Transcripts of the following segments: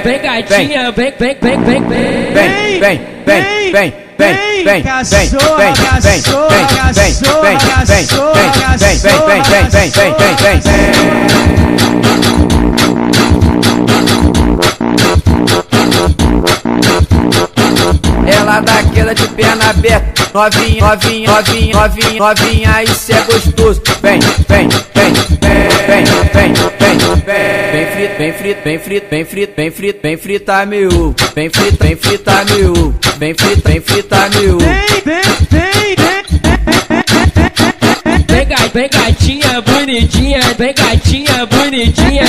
vem gatinha, vem, vem, vem, vem, vem, vem, vem, vem, vem, vem, cachorra, ela daquela de perna aberta, novinha, novinha, novinha, novinha, novinha, isso é gostoso. Vem, vem, vem, vem, vem, vem, vem frito, vem frito, vem frito, vem frito, vem frito, vem frita meu, vem frito, vem frita meu, vem frito, vem frita meu. vem gatinha bonitinha, vem gatinha bonitinha.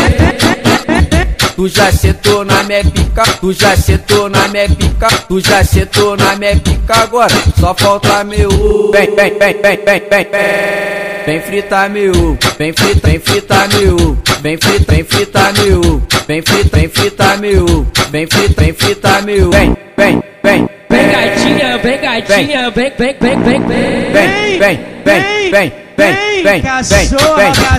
Tu já sentou na minha pica, tu já sentou na minha pica, tu já sentou na minha pica, agora só falta meu. Vem, vem, vem, vem, vem, vem, vem frita meu, vem frita, vem frita meu, vem frita, vem frita meu, vem frita, vem frita meu, vem frita, vem frita meu. Vem, vem, vem, vem gatinha, vem gatinha, vem, vem, vem, vem, vem, vem, vem, vem. Vem, cachorra,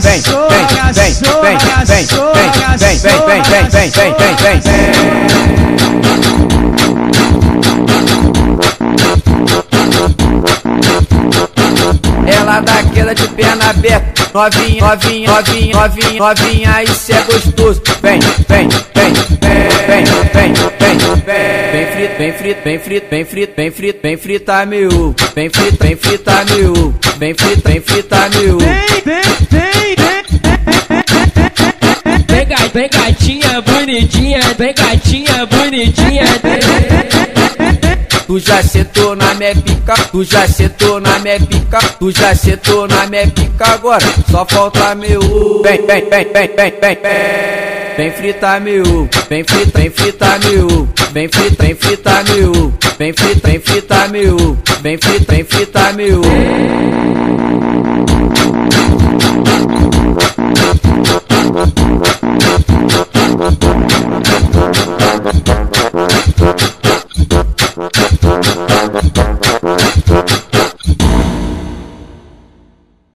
ela daquela de perna aberta, novinha, novinha, novinha, novinha, novinha, isso é gostoso. Vem, vem, vem, vem, vem, vem, vem frito, vem frito, vem frito, vem frito, vem frito, vem frita meu, vem frito, vem frita meu, vem frito, vem frita meu. vem gatinha bonitinha, vem gatinha bonitinha. Tu já sentou na minha pica, tu já sentou na minha pica, tu já sentou na minha pica, agora só falta meu. Vem, vem, vem, vem, vem, vem, vem frita meu, vem frita, vem frita meu, vem frita, vem frita meu, vem frita, vem frita meu, vem frita, vem frita meu.